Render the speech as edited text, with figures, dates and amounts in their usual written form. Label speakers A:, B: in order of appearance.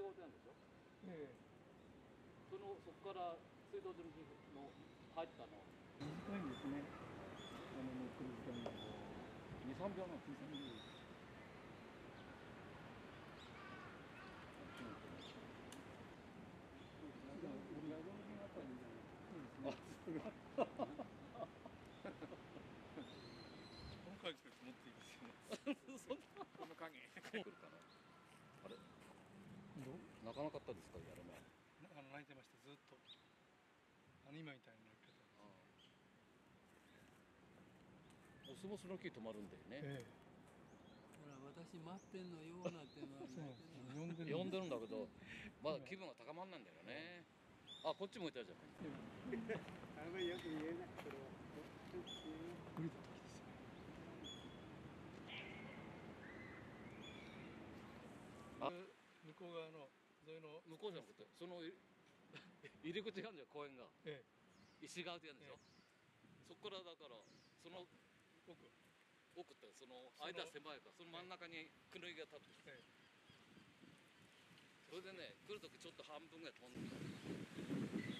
A: が置いてあるんでしょ。
B: ええ。
A: そこから水道済みの入ったの
B: 短いんですね。乗ってる時間が
A: 2、3秒の。
B: 2、3秒。
C: この影持っていいですよ。この影。
A: 来るかな。あれ。泣かなかったですか、やる前。
C: 泣いてました、ずっと。今みたいに泣いてたんです。
A: オスモスの木止まるんだよね。
B: え
D: ほら、私待ってんのようなってのは
B: 呼んで
A: 呼んでるんだけど、まだ気分が高まんないんだよね。あ、こっち向いたじゃない。
E: あんまりよく言えない。それは。
B: 降りた時ですよ。
A: あ、
C: 向こう側の沿いの
A: 向こうじゃなくて、その入り口があるんじゃん、公園が。
C: え
A: 石側ってやるんでしょ。そこからだから、その奥ってその間狭いから、その真ん中にクヌギが立ってる。それでね、来るときちょっと半分ぐらい飛んでる。